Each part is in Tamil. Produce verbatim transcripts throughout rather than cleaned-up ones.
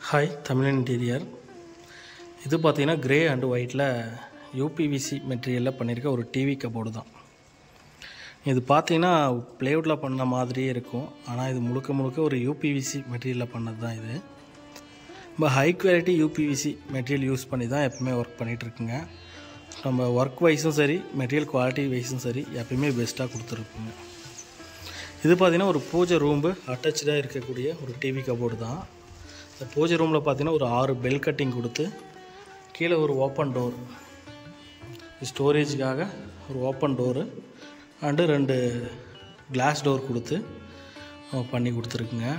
Hi Tamil interior. இது பார்த்தீங்கன்னா கிரே அண்ட் ஒயிட்டில் யூபிவிசி மெட்டீரியலில் பண்ணியிருக்க ஒரு டிவி கபோர்டு தான். இது பார்த்தீங்கன்னா ப்ளேவுட்டில் பண்ண மாதிரியே இருக்கும், ஆனால் இது முழுக்க முழுக்க ஒரு யூபிவிசி மெட்டீரியலில் பண்ணது தான். இது நம்ம high quality UPVC material use பண்ணி தான் எப்பவுமே ஒர்க் பண்ணிகிட்ருக்குங்க. நம்ம ஒர்க் வைஸும் சரி, மெட்டீரியல் குவாலிட்டி வைஸும் சரி, எப்பயுமே பெஸ்ட்டாக கொடுத்துருக்குங்க. இது பார்த்திங்கன்னா ஒரு பூஜை ரூம்பு அட்டாச்சாக இருக்கக்கூடிய ஒரு டிவி கபோர்டு தான். இந்த பூஜை ரூமில் பார்த்திங்கன்னா ஒரு ஆறு பெல் கட்டிங் கொடுத்து கீழே ஒரு ஓப்பன் டோர், ஸ்டோரேஜுக்காக ஒரு ஓப்பன் டோரு அண்டு ரெண்டு கிளாஸ் டோர் கொடுத்து பண்ணி கொடுத்துருக்குங்க.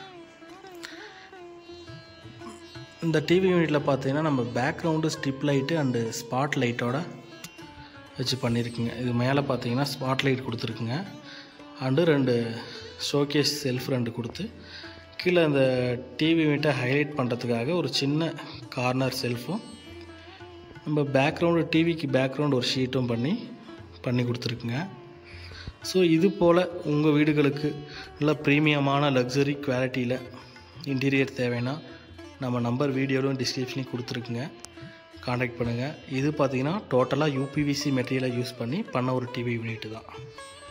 இந்த டிவி யூனிட்டில் பார்த்திங்கன்னா நம்ம background strip light and spot லைட்டோட வச்சு பண்ணியிருக்குங்க. இது மேலே பார்த்திங்கன்னா ஸ்பாட் லைட் கொடுத்துருக்குங்க அண்டு ரெண்டு ஷோகேஸ் செல்ஃப் ரெண்டு கொடுத்து கீழே அந்த டிவி யூனிட்டை ஹைலைட் பண்ணுறதுக்காக ஒரு சின்ன கார்னர் செல்ஃபும் நம்ம பேக்ரவுண்டு டிவிக்கு பேக்ரவுண்ட் ஒரு ஷீட்டும் பண்ணி பண்ணி கொடுத்துருக்குங்க. ஸோ இது போல் உங்கள் வீடுகளுக்கு நல்ல ப்ரீமியமான லக்ஸரி குவாலிட்டியில் இன்டீரியர் தேவைன்னா நம்ம நம்பர் வீடியோவிலும் டிஸ்கிரிப்ஷன்லையும் கொடுத்துருக்குங்க, காண்டாக்ட் பண்ணுங்கள். இது பார்த்திங்கன்னா டோட்டலாக யூபிவிசி மெட்டீரியலை யூஸ் பண்ணி பண்ண ஒரு டிவி யூனிட்டு தான்.